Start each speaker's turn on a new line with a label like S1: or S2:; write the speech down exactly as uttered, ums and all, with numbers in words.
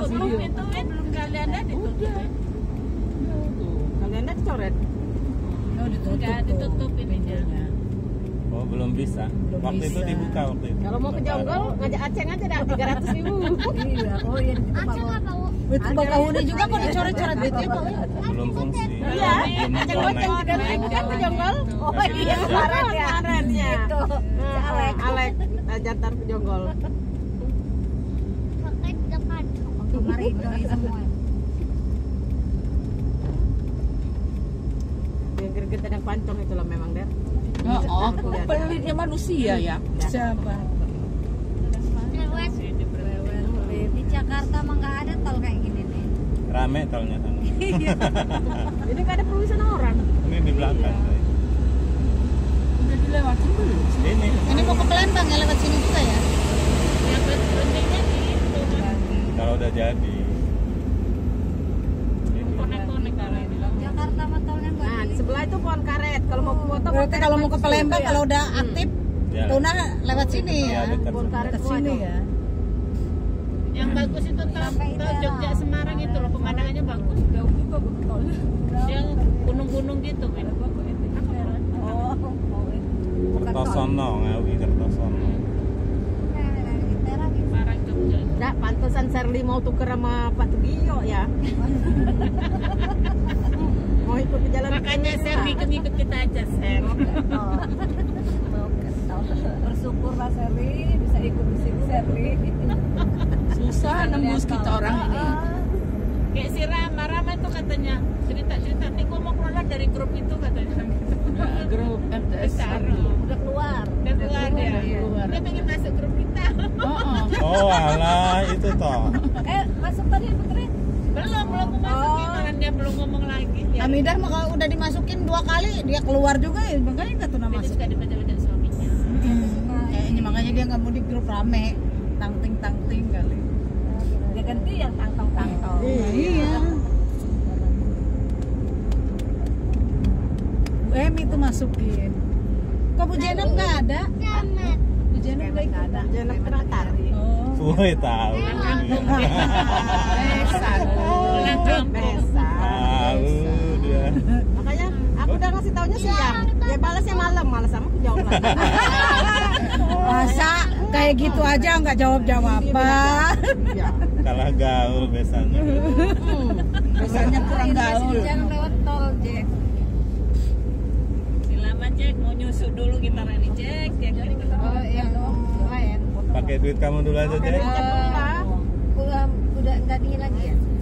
S1: Ditutup itu kan belum kalian ada ditutup.
S2: Kalian ada coret.
S3: Oh, ditutup.
S1: Enggak ditutup ininya.
S4: Oh, belum bisa.
S3: Belum
S4: Waktu
S3: bisa.
S4: itu dibuka waktu itu.
S2: Kalau mau ke Jonggol ngajak Aceng aja dah tiga ratus ribu.
S3: Iya, oh iya di tempat
S5: Aceng apa, Bu?
S3: itu Bakahuni juga kok dicoret-coret gitu ya, Pak.
S4: Belum fungsi.
S2: Iya,
S4: Belum
S2: Aceng
S4: connect.
S2: goceng tiga ribu kan ke Jonggol.
S3: Oh iya, kemarin ya.
S2: Kemarin ya.
S3: Itu. Si Alek.
S2: Alek jantan ke Jonggol.
S5: Pakai di depan.
S3: Kemarin doi semua.
S2: Yang gerget dan pancong itulah memang Der.
S1: Oh, oh,
S2: Kelihatan.
S1: pelitnya manusia ya.
S3: Siapa?
S5: Lewat.
S3: Di Jakarta mah nggak ada tol kayak gini nih.
S4: Rame tolnya sana.
S2: Ini nggak ada perluasan orang.
S4: Ini di belakang.
S1: Udah dilewatin belum?
S4: Ini.
S3: Ini mau ke Palembang ya lewat sini juga ya?
S1: Yang berhentinya di itu kan.
S4: Kalau udah jadi.
S1: Konek-konek kalau ini.
S3: Jakarta mah tolnya nggak.
S2: Nah, di sebelah itu pohon karet. Kalau mau foto
S3: Berarti kalau mau ke Palembang kalau udah
S2: Hmm.
S3: aktif,
S4: Ya.
S3: Tuna lewat sini
S4: Iya,
S3: ya.
S4: dekat.
S2: pohon karet
S3: Ke
S2: semua
S3: sini
S2: itu.
S3: ya.
S1: Yang bagus itu tol tol Jogja Semarang itu loh, pemandangannya bagus. Jauh juga betul. Yang gunung-gunung gitu kan.
S3: Oh,
S4: Kertosono, Ngawi Kertosono.
S1: Semarang Jogja.
S2: Nggak, pantesan Sherly mau tuker sama Pak Tugio ya. Mau ikut ke jalan.
S1: Makanya Ser ikut-ikut kita aja Ser.
S3: Bersyukurlah Sherly bisa ikut di sini Sherly.
S1: Susah nembus kita orang ini. Kayak si Rama, Rama itu katanya cerita-cerita nih gua mau keluar dari grup itu katanya. Grup M T S
S3: Udah keluar.
S1: Udah keluar dia. Dia pengen masuk grup kita.
S4: Oh, alah itu toh.
S3: Eh, masuk tadi Putri?
S1: Belum, belum mau masukin, orang dia belum ngomong lagi. Ya.
S3: Hamidah mah kalau udah dimasukin dua kali dia keluar juga ya, makanya nggak tuh
S1: Dia
S3: masuk.
S1: suka dibaca-baca suaminya.
S3: Hmm, kayaknya makanya dia nggak mau di grup rame, tangting tangting kali.
S1: Dia ganti yang tangtong-tangtong.
S3: Iya. Bu Emi tuh masukin. Kok Bu Jenap nggak ada?
S5: Jamet.
S3: Bu Jenap nggak ada.
S2: Jangan teratar.
S3: Oh.
S4: Woi tahu.
S1: Besan. Pulang kampung.
S2: Besan.
S4: Tahu dia.
S2: Makanya aku udah ngasih taunya siang. Ya balasnya malam, malas sama aku jawab lagi.
S3: Masa kayak gitu aja nggak jawab jawaban?
S2: Ya.
S4: Kalah gaul besannya.
S3: Biasanya kurang gaul.
S1: Jangan lewat tol, Jack. Silaman, Jack. Mau nyusu dulu kita Rani, Jack. Jack.
S3: Oh, yang lain.
S4: Pakai duit kamu dulu aja, Dek.
S2: Cek dulu lah.
S3: Udah udah nggak dingin lagi ya?